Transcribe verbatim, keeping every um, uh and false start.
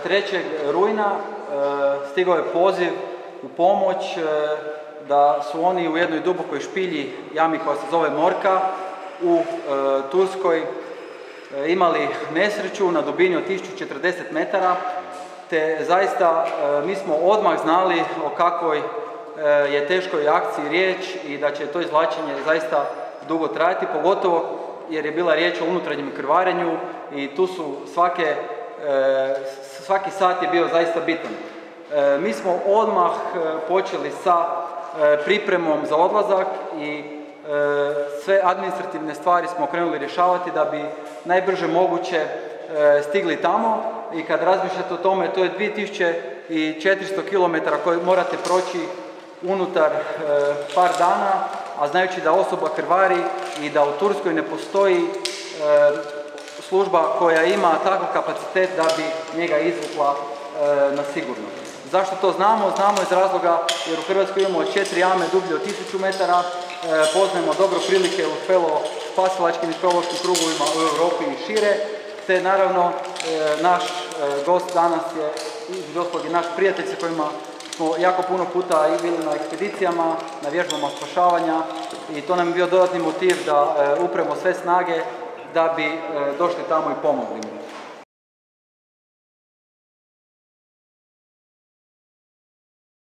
trećeg rujna stigao je poziv u pomoć da su oni u jednoj dubokoj špilji, jami koja se zove Morka, u Turskoj imali nesreću na dubini od tisuću četrdeset metara, te zaista mi smo odmah znali o kakvoj je teškoj akciji riječ i da će to izvlačenje zaista dugo trajati, pogotovo jer je bila riječ o unutarnjem krvarenju i tu su svake, svaki sat je bio zaista bitan. Mi smo odmah počeli sa pripremom za odlazak i sve administrativne stvari smo krenuli rješavati da bi najbrže moguće stigli tamo i kad razmišljate o tome, to je dvije tisuće četiristo kilometara koje morate proći unutar par dana, a znajući da osoba krvari i da u Turskoj ne postoji služba koja ima takav kapacitet da bi njega izvukla na sigurno. Zašto to znamo? Znamo iz razloga jer u Hrvatskoj imamo četiri jame dublje od tisuću metara, poznajemo dobro prilike u spasilačkim i speleološkim krugovima u Europi i šire, te naravno naš gost danas je između ostalog i naš prijatelj sa kojima smo jako puno puta i bili na ekspedicijama, na vježbama spašavanja i to nam je bio dodatni motiv da upremo sve snage da bi došli tamo i pomogli.